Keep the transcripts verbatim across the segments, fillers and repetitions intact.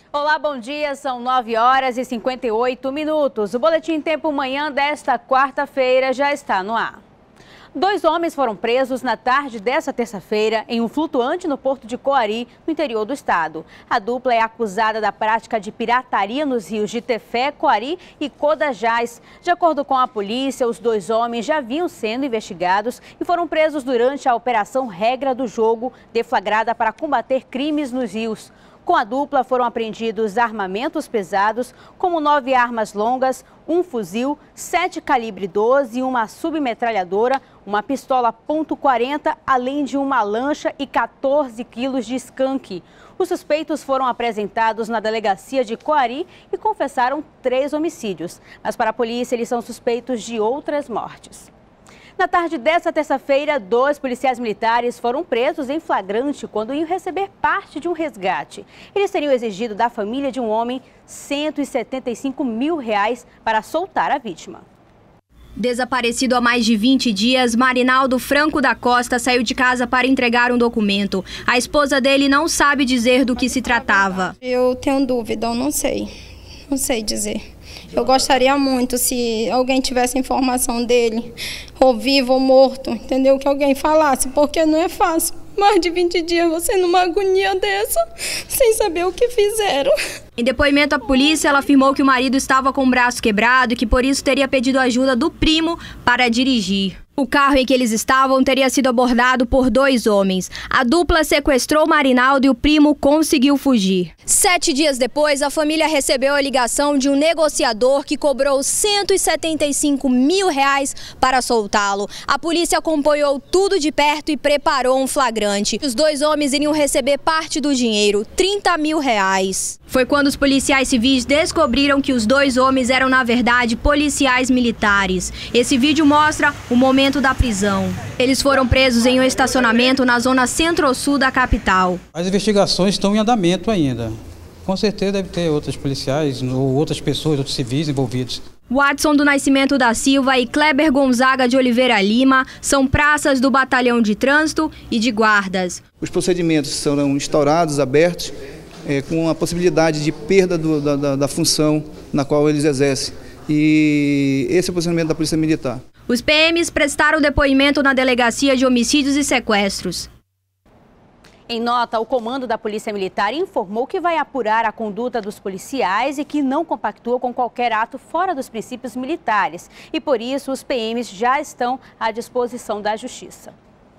Olá, bom dia. São nove horas e cinquenta e oito minutos. O Boletim Tempo Manhã desta quarta-feira já está no ar. Dois homens foram presos na tarde desta terça-feira em um flutuante no porto de Coari, no interior do estado. A dupla é acusada da prática de pirataria nos rios de Tefé, Coari e Codajás. De acordo com a polícia, os dois homens já vinham sendo investigados e foram presos durante a Operação Regra do Jogo, deflagrada para combater crimes nos rios. Com a dupla foram apreendidos armamentos pesados, como nove armas longas, um fuzil, sete calibre doze, uma submetralhadora, uma pistola ponto quarenta, além de uma lancha e quatorze quilos de skunk. Os suspeitos foram apresentados na delegacia de Coari e confessaram três homicídios. Mas para a polícia, eles são suspeitos de outras mortes. Na tarde desta terça-feira, dois policiais militares foram presos em flagrante quando iam receber parte de um resgate. Eles teriam exigido da família de um homem cento e setenta e cinco mil reais para soltar a vítima. Desaparecido há mais de vinte dias, Marinaldo Franco da Costa saiu de casa para entregar um documento. A esposa dele não sabe dizer do que se tratava. Eu tenho dúvida, eu não sei, não sei dizer. Eu gostaria muito se alguém tivesse informação dele, ou vivo ou morto, entendeu? Que alguém falasse, porque não é fácil. Mais de vinte dias você numa agonia dessa, sem saber o que fizeram. Em depoimento à polícia, ela afirmou que o marido estava com o braço quebrado e que por isso teria pedido ajuda do primo para dirigir. O carro em que eles estavam teria sido abordado por dois homens. A dupla sequestrou Marinaldo e o primo conseguiu fugir. Sete dias depois, a família recebeu a ligação de um negociador que cobrou cento e setenta e cinco mil reais para soltá-lo. A polícia acompanhou tudo de perto e preparou um flagrante. Os dois homens iriam receber parte do dinheiro, trinta mil reais. Foi quando os policiais civis descobriram que os dois homens eram, na verdade, policiais militares. Esse vídeo mostra o momento da prisão. Eles foram presos em um estacionamento na zona centro-sul da capital. As investigações estão em andamento ainda. Com certeza deve ter outros policiais ou outras pessoas, outros civis envolvidos. Watson do Nascimento da Silva e Kleber Gonzaga de Oliveira Lima são praças do Batalhão de Trânsito e de Guardas. Os procedimentos serão instaurados, abertos, é, com a possibilidade de perda do, da, da função na qual eles exercem. E esse é o posicionamento da Polícia Militar. Os P Ms prestaram depoimento na Delegacia de Homicídios e Sequestros. Em nota, o comando da Polícia Militar informou que vai apurar a conduta dos policiais e que não compactua com qualquer ato fora dos princípios militares. E por isso, os P Ms já estão à disposição da Justiça.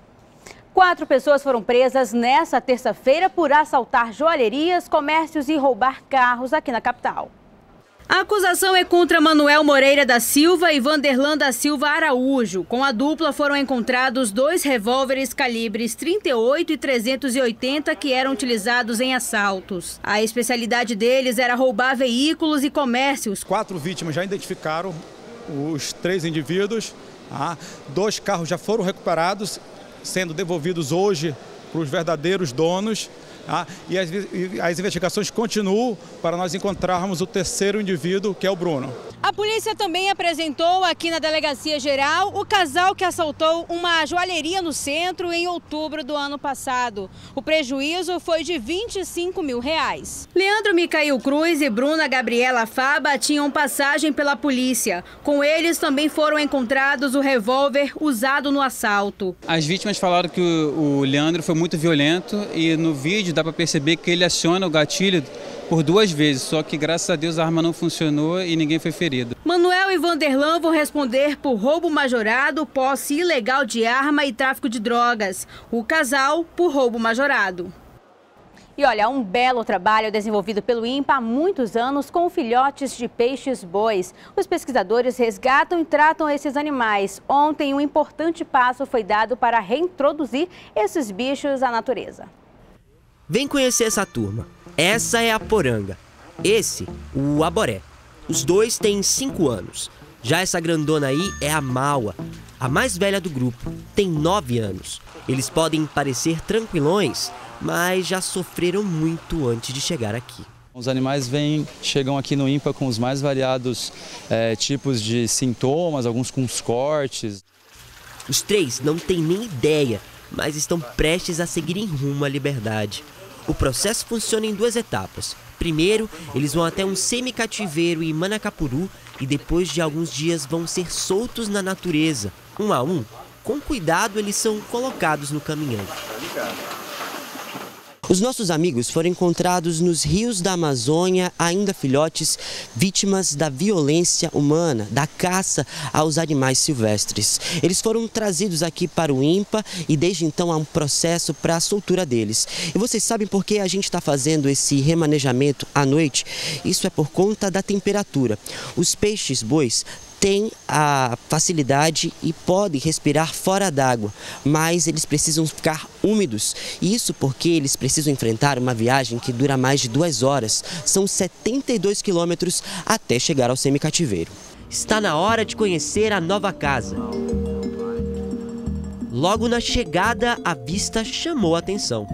Quatro pessoas foram presas nesta terça-feira por assaltar joalherias, comércios e roubar carros aqui na capital. A acusação é contra Manuel Moreira da Silva e Vanderlan da Silva Araújo. Com a dupla foram encontrados dois revólveres calibres trinta e oito e trezentos e oitenta que eram utilizados em assaltos. A especialidade deles era roubar veículos e comércios. Quatro vítimas já identificaram os três indivíduos. Ah, dois carros já foram recuperados, sendo devolvidos hoje para os verdadeiros donos. Ah, e, as, e as investigações continuam para nós encontrarmos o terceiro indivíduo, que é o Bruno. A polícia também apresentou aqui na Delegacia Geral o casal que assaltou uma joalheria no centro em outubro do ano passado. O prejuízo foi de vinte e cinco mil reais. Leandro Micael Cruz e Bruna Gabriela Faba tinham passagem pela polícia. Com eles também foram encontrados o revólver usado no assalto. As vítimas falaram que o, o Leandro foi muito violento e no vídeo dá para perceber que ele aciona o gatilho por duas vezes, só que graças a Deus a arma não funcionou e ninguém foi ferido. Manuel e Vanderlan vão responder por roubo majorado, posse ilegal de arma e tráfico de drogas. O casal por roubo majorado. E olha, um belo trabalho desenvolvido pelo INPA há muitos anos com filhotes de peixes bois. Os pesquisadores resgatam e tratam esses animais. Ontem, um importante passo foi dado para reintroduzir esses bichos à natureza. Vem conhecer essa turma. Essa é a poranga. Esse, o aboré. Os dois têm cinco anos. Já essa grandona aí é a maua, a mais velha do grupo. Tem nove anos. Eles podem parecer tranquilões, mas já sofreram muito antes de chegar aqui. Os animais vêm, chegam aqui no INPA com os mais variados é, tipos de sintomas, alguns com os cortes. Os três não têm nem ideia, mas estão prestes a seguirem rumo à liberdade. O processo funciona em duas etapas. Primeiro, eles vão até um semicativeiro em Manacapuru e depois de alguns dias vão ser soltos na natureza. Um a um, com cuidado eles são colocados no caminhão. Os nossos amigos foram encontrados nos rios da Amazônia, ainda filhotes, vítimas da violência humana, da caça aos animais silvestres. Eles foram trazidos aqui para o INPA e desde então há um processo para a soltura deles. E vocês sabem por que a gente está fazendo esse remanejamento à noite? Isso é por conta da temperatura. Os peixes-bois têm a facilidade e podem respirar fora d'água, mas eles precisam ficar úmidos. Isso porque eles precisam enfrentar uma viagem que dura mais de duas horas. São setenta e dois quilômetros até chegar ao semicativeiro. Está na hora de conhecer a nova casa. Logo na chegada, a vista chamou a atenção.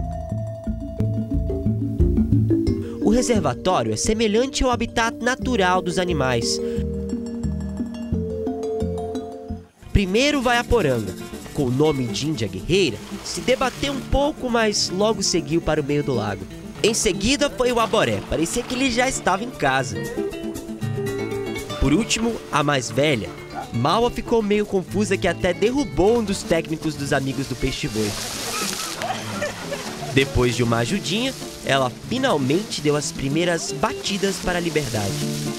O reservatório é semelhante ao habitat natural dos animais. Primeiro vai a poranga, com o nome de Índia Guerreira, se debateu um pouco, mas logo seguiu para o meio do lago. Em seguida foi o aboré, parecia que ele já estava em casa. Por último, a mais velha. Maua ficou meio confusa que até derrubou um dos técnicos dos amigos do peixe-boi. Depois de uma ajudinha, ela finalmente deu as primeiras batidas para a liberdade.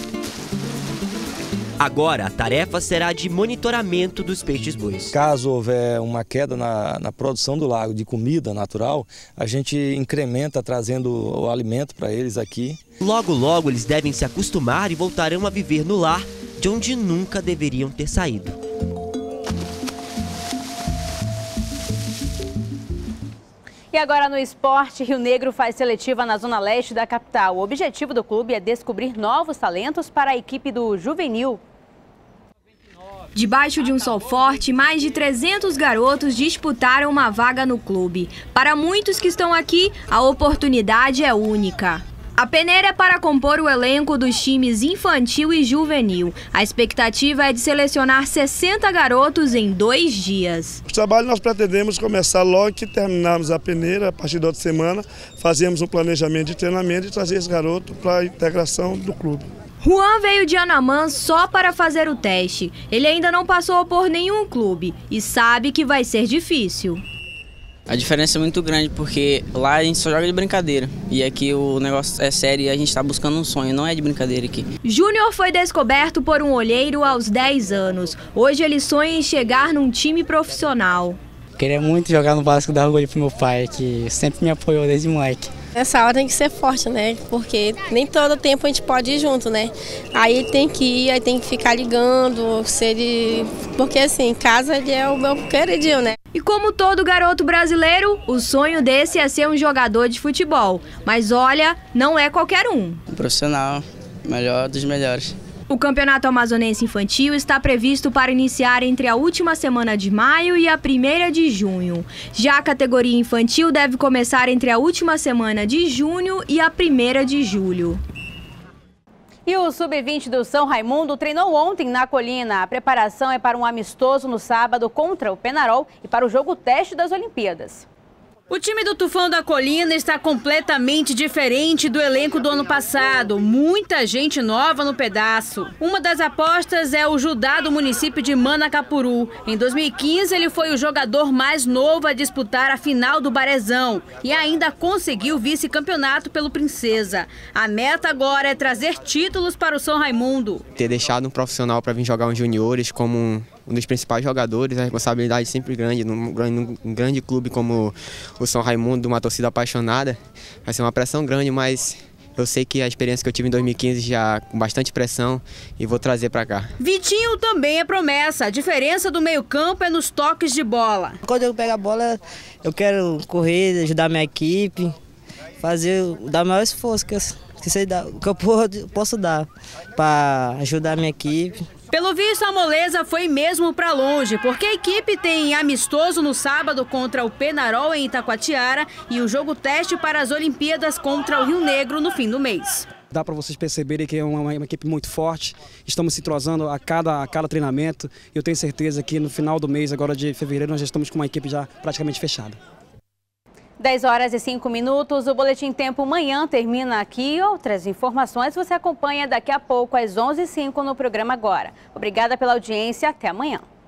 Agora, a tarefa será de monitoramento dos peixes-bois. Caso houver uma queda na, na produção do lago de comida natural, a gente incrementa trazendo o alimento para eles aqui. Logo, logo, eles devem se acostumar e voltarão a viver no lar, de onde nunca deveriam ter saído. E agora no esporte, Rio Negro faz seletiva na zona leste da capital. O objetivo do clube é descobrir novos talentos para a equipe do juvenil. Debaixo de um sol forte, mais de trezentos garotos disputaram uma vaga no clube. Para muitos que estão aqui, a oportunidade é única. A peneira é para compor o elenco dos times infantil e juvenil. A expectativa é de selecionar sessenta garotos em dois dias. O trabalho nós pretendemos começar logo que terminarmos a peneira, a partir da outra semana, fazemos um planejamento de treinamento e trazer esse garoto para a integração do clube. Juan veio de Anamã só para fazer o teste. Ele ainda não passou por nenhum clube e sabe que vai ser difícil. A diferença é muito grande porque lá a gente só joga de brincadeira e aqui o negócio é sério e a gente está buscando um sonho, não é de brincadeira aqui. Júnior foi descoberto por um olheiro aos dez anos. Hoje ele sonha em chegar num time profissional. Queria muito jogar no Vasco da Rua pro meu pai, que sempre me apoiou desde moleque. Nessa hora tem que ser forte, né? Porque nem todo tempo a gente pode ir junto, né? Aí tem que ir, aí tem que ficar ligando, se ele... porque assim, em casa ele é o meu queridinho, né? E como todo garoto brasileiro, o sonho desse é ser um jogador de futebol. Mas olha, não é qualquer um. Um profissional, melhor dos melhores. O Campeonato Amazonense Infantil está previsto para iniciar entre a última semana de maio e a primeira de junho. Já a categoria infantil deve começar entre a última semana de junho e a primeira de julho. E o sub vinte do São Raimundo treinou ontem na Colina. A preparação é para um amistoso no sábado contra o Penarol e para o jogo teste das Olimpíadas. O time do Tufão da Colina está completamente diferente do elenco do ano passado. Muita gente nova no pedaço. Uma das apostas é o Judá do município de Manacapuru. Em dois mil e quinze, ele foi o jogador mais novo a disputar a final do Barezão e ainda conseguiu vice-campeonato pelo Princesa. A meta agora é trazer títulos para o São Raimundo. Ter deixado um profissional para vir jogar uns juniores como um... um dos principais jogadores, a responsabilidade sempre grande, num, num grande clube como o São Raimundo, uma torcida apaixonada, vai ser uma pressão grande, mas eu sei que a experiência que eu tive em dois mil e quinze já com bastante pressão e vou trazer para cá. Vitinho também é promessa, a diferença do meio-campo é nos toques de bola. Quando eu pego a bola, eu quero correr, ajudar minha equipe, fazer, dar o maior esforço que eu, que sei dar, que eu posso dar para ajudar a minha equipe. Pelo visto, a moleza foi mesmo para longe, porque a equipe tem amistoso no sábado contra o Penarol em Itacoatiara e o jogo teste para as Olimpíadas contra o Rio Negro no fim do mês. Dá para vocês perceberem que é uma, uma equipe muito forte, estamos se entrosando a cada, a cada treinamento. Eu tenho certeza que no final do mês, agora de fevereiro, nós já estamos com uma equipe já praticamente fechada. dez horas e cinco minutos, o Boletim Tempo Manhã termina aqui. Outras informações você acompanha daqui a pouco às onze e cinco no programa Agora. Obrigada pela audiência, até amanhã.